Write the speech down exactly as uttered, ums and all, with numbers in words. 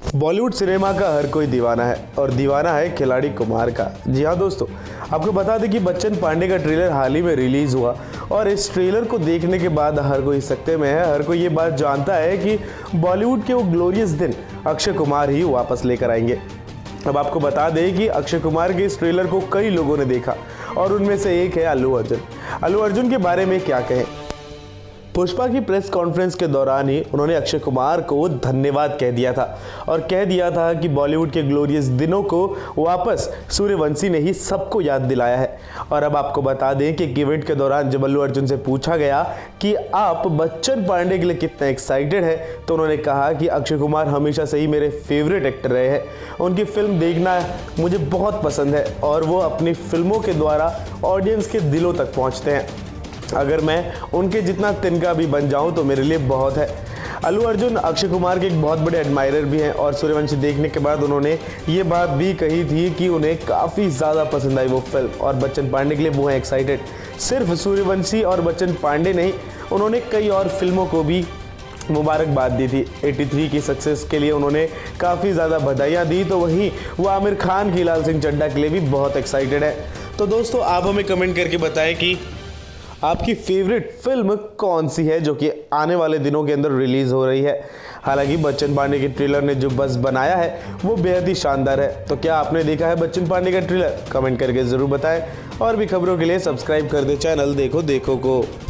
Bollywood cinema का हर कोई दीवाना है और दीवाना है खिलाड़ी कुमार का। जी हाँ दोस्तों, आपको बता दें कि बच्चन पांडे का ट्रेलर हाल ही में रिलीज हुआ और इस ट्रेलर को देखने के बाद हर कोई सकते में है। हर कोई ये बात जानता है कि बॉलीवुड के वो ग्लोरियस दिन अक्षय कुमार ही वापस लेकर आएंगे। अब आपको बता दें कि अक्षय कुमार के इस ट्रेलर को कई लोगों ने देखा और उनमें से एक है अल्लू अर्जुन। अल्लू अर्जुन के बारे में क्या कहें। पुष्पा की प्रेस कॉन्फ्रेंस के दौरान ही उन्होंने अक्षय कुमार को धन्यवाद कह दिया था और कह दिया था कि बॉलीवुड के ग्लोरियस दिनों को वापस सूर्यवंशी ने ही सबको याद दिलाया है। और अब आपको बता दें कि इवेंट के दौरान जब अल्लू अर्जुन से पूछा गया कि आप बच्चन पांडे के लिए कितने एक्साइटेड है, तो उन्होंने कहा कि अक्षय कुमार हमेशा से ही मेरे फेवरेट एक्टर रहे हैं। उनकी फिल्म देखना मुझे बहुत पसंद है और वो अपनी फिल्मों के द्वारा ऑडियंस के दिलों तक पहुँचते हैं। अगर मैं उनके जितना तिनका भी बन जाऊं तो मेरे लिए बहुत है। अल्लू अर्जुन अक्षय कुमार के एक बहुत बड़े एडमायरर भी हैं और सूर्यवंशी देखने के बाद उन्होंने ये बात भी कही थी कि उन्हें काफ़ी ज़्यादा पसंद आई वो फिल्म और बच्चन पांडे के लिए वो हैं एक्साइटेड। सिर्फ सूर्यवंशी और बच्चन पांडे नहीं, उन्होंने कई और फिल्मों को भी मुबारकबाद दी थी। तिरासी की सक्सेस के लिए उन्होंने काफ़ी ज़्यादा बधाइयाँ दी, तो वहीं वो आमिर खान की लाल सिंह चड्ढा के लिए भी बहुत एक्साइटेड है। तो दोस्तों, आप हमें कमेंट करके बताएं कि आपकी फेवरेट फिल्म कौन सी है जो कि आने वाले दिनों के अंदर रिलीज हो रही है। हालांकि बच्चन पांडे के ट्रेलर ने जो बज़ बनाया है वो बेहद ही शानदार है। तो क्या आपने देखा है बच्चन पांडे का ट्रेलर? कमेंट करके ज़रूर बताएं और भी खबरों के लिए सब्सक्राइब कर दे चैनल देखो देखो को।